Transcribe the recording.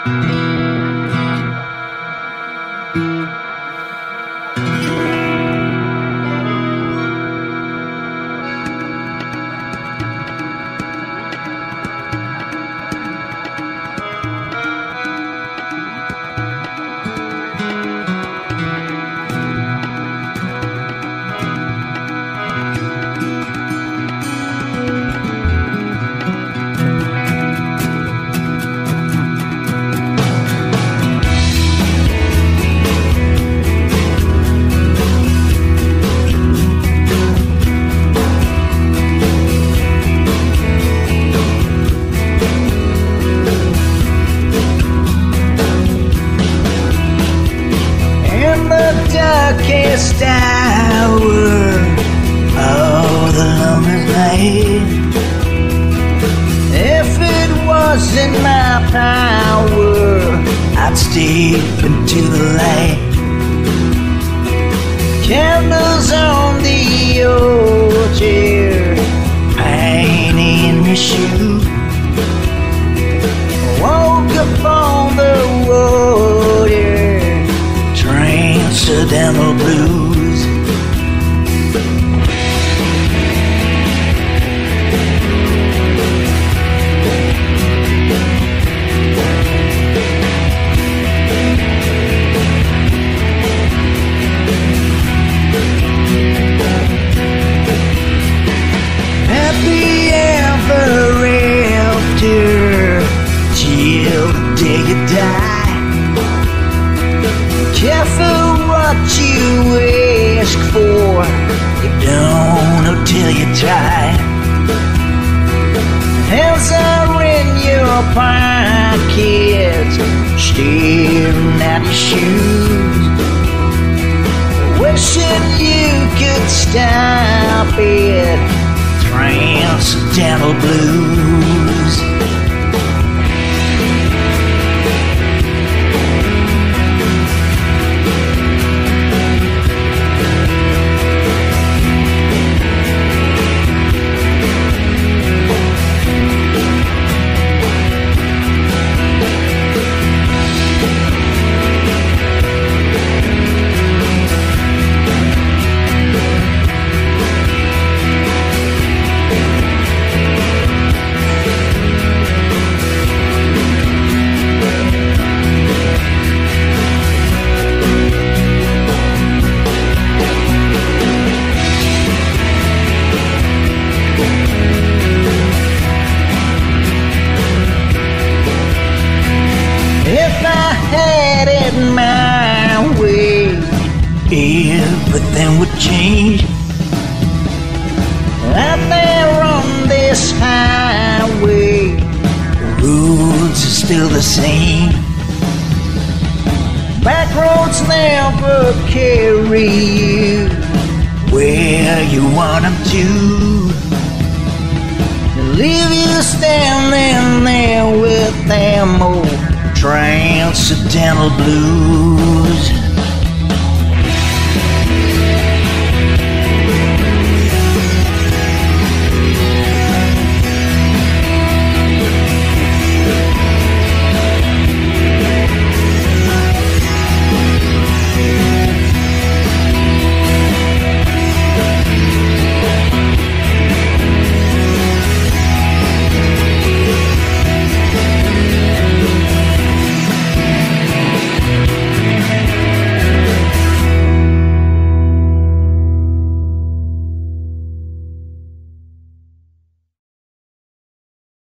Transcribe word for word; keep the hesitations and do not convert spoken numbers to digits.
darkest hour of the lonely night. If it wasn't my power, I'd step into the light. Candles on the altar, pain in your shoe. Woke up on the water, Transcendental Blues. Happy ever after, till the day you die. Careful what you ask for, you don't know till you try. Hands are in your pockets, staring at your shoes, wishing you could stop it. Transcendental Blues. My way, everything would change. Out there on this highway, the roads are still the same. Back roads never carry you where you want them to. They leave you standing there with them old Transcendental Blues.